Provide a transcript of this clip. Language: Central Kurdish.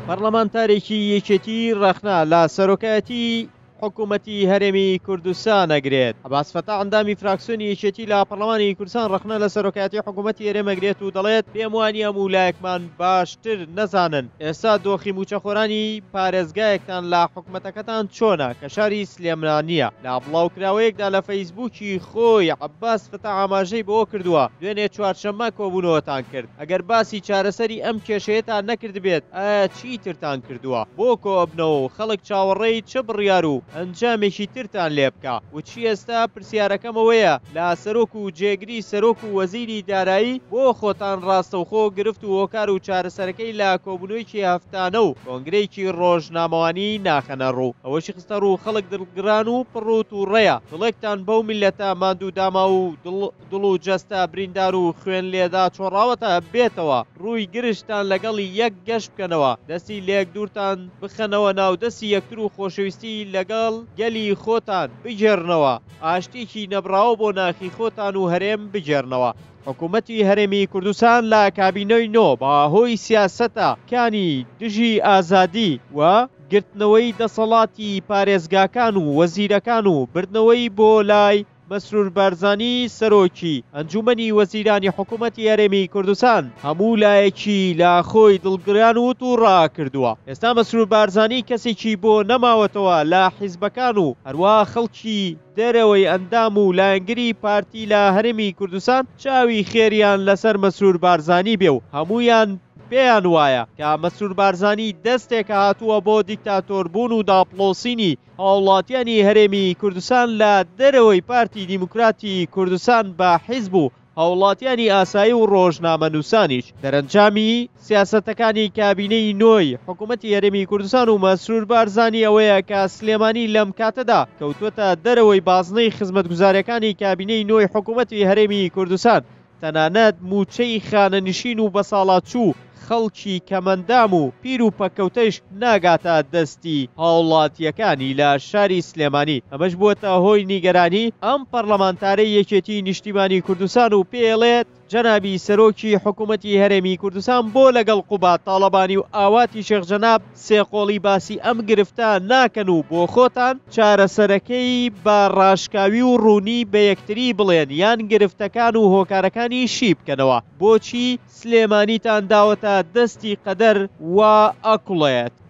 پەرلەمانتارێکی یەکێتی ڕەخنا لە سەرۆکایەتی حکوومەتی هەرێمی کوردستان ئەگرێت. عەباس فەتاح ئەندامی فراکسیۆنی یەکێتی لە پەرلەمانی کوردستان ڕەخنا لە سەرۆکایەتی حکوومەتی هەرێم ئەگرێت و دەڵێت پێم وانییە مولایەکمان باشتر نەزانن ئێستا دۆخی موچەخۆرانی پارێزگایەکتان لە حکوومەتەکەتان چۆنە کە شاری سلێمانیە. لە بڵاوکراوەیەکدا لە فەیسبووکی خۆی عەباس فەتاح ئاماژەی بەوە کردووە دوێنێ چوارشەممە کۆبوونەوەتان کرد. ئەگەر باسی چارەسەری ئەم کێشەیەتان نەکرد بێت ئایا چیترتان کردووە بۆ کۆبنەوە و خەڵک چاوەڕێی چ بڕیار و ئەنجامێکی ترتان لێ بکە. وچی ئێستا پرسیارەکەمەوەیە لە سەرۆک و جێگری سەرۆک و وەزیری دارایی بۆ خۆتان ڕاستەوخۆ گرفت و هۆکار و چارەسەرەکەی لە کۆبوونەوەیکی هەفتانە و کۆنگرەیەکی ڕۆژنامەوانی ناخەنە ڕوو. ئەوەشی خستە ڕوو خەڵک دڵگران و پڕوت و ڕێیە. دڵێکتان بەو میلەتە ماندوو داما و دڵ و جەستە بریندار و خوێن لێدا چۆڕاوەتە بێتەوە ڕووی گرشتان لەگەڵی یەک گەشت بکەنەوە دەستی لێک دوورتان بخەنەوە ناو دەستی یەکتر و خۆشەویستی لەگەڵ گەلی خۆتان بجێرنەوە ئاشتێکی نەبراوە بۆ ناخی خۆتان و هەرێم بجێرنەوە. حکوومەتی هەرێمی کوردستان لە کابینەی نۆ بەهۆی سیاسەتە کانی دژی ئازادی و گرتنەوەی دەسەڵاتی پارێزگاکان و وەزیرەکان و بردنەوەی بۆ لای مەسرور بارزانی سەرۆکی ئەنجومەنی وەزیرانی حکوومەتی هەرێمی کوردستان هەموو لایەکی لە خۆی دڵگریان و تووڕا کردووە. ئێستا مەسرور بارزانی کەسێکی بۆ نەماوەتەوە لە حیزبەکان و هەروە خەڵکی دەرەوەی ئەندام و لایەنگری پارتی لە هەرێمی کوردستان چاوی خێریان لەسەر مەسرور بارزانی بێ و هەمویان پێیان وایە کە مەسرور بارزانی دەستێکە هاتووە بۆ دیکتاتۆربوون و داپڵۆسینی هاوڵاتیانی هەرێمی کوردستان لە دەرەوەی پارتی دیموکراتی کوردستان بە حیزب و هاوڵاتیانی ئاسایی و ڕۆژنامە نووسانیش. دەرەنجامی سیاسەتەکانی کابینەی نۆی حکوومەتی هەرێمی کوردستان و مەسرور بارزانی ئەوەیە کە سلێمانی لەم کاتەدا کەوتوەتە دەرەوەی بازنەی خزمەتگوزارەکانی کابینەی نۆی حکوومەتی هەرێمی کوردستان تەنانەت موچەی خانەنشین و بەساڵاتچوو خەڵکی کەمەندام و پیر و پەکەوتەش ناگاتە دەستی هاوڵاتیەکانی لە شاری سلێمانی. ئەمەش بووەتە هۆی نیگەرانی ئەم پەرلەمانتارەی یەکێتی نیشتیمانی کوردستان و پێڵێت جەنابی سەرۆکی حکوومەتی هەرێمی کوردستان بۆ لەگەڵ قوبات تاڵەبانی و ئاواتی شێخ جەناب سێقۆڵی باسی ئەم گرفتە ناکەن و بۆ خۆتان چارەسەرەکەی بە ڕاشکاوی و ڕوونی بە یەکتری بڵێن یان گرفتەکان و هۆکارەکانی شی بکەنەوە. بۆچی سلێمانیتان داوەتە دەستی قەدەر و ئەکوڵێت.